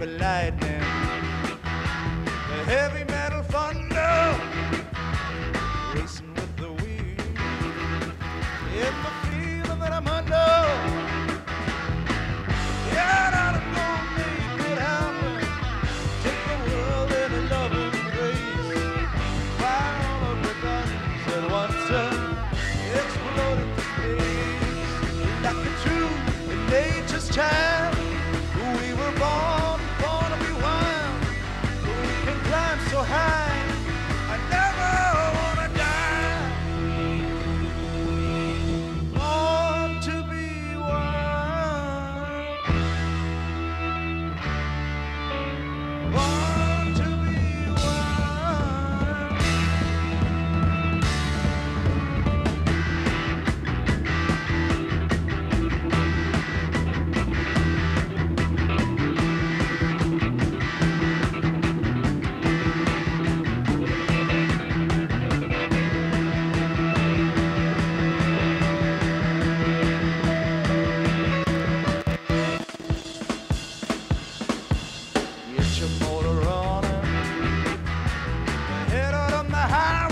spark of lightning, the heavy metal thunder, racing with the wind. It's the feeling that I'm under. Yeah, I'm gonna make it happen. Take the world in a loving embrace. Fire all of the guns at once and explode into space. Like a true in nature's child, we were born to be wild. We can climb so high, I never wanna die. Born to be wild. Born to be wild. Get your motor running, head out on the highway.